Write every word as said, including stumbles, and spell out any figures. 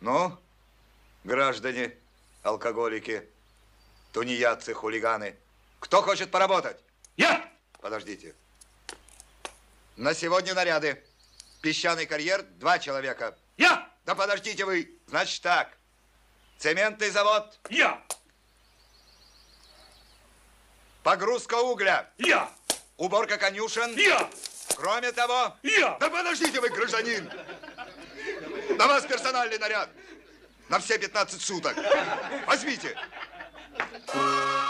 Ну, граждане, алкоголики, тунеядцы, хулиганы, кто хочет поработать? Я! Подождите. На сегодня наряды. Песчаный карьер, два человека. Я! Да подождите вы. Значит так. Цементный завод. Я! Погрузка угля. Я! Уборка конюшен. Я! Кроме того... Я! Да подождите вы, гражданин. На вас персональный наряд. На все пятнадцать суток. Возьмите.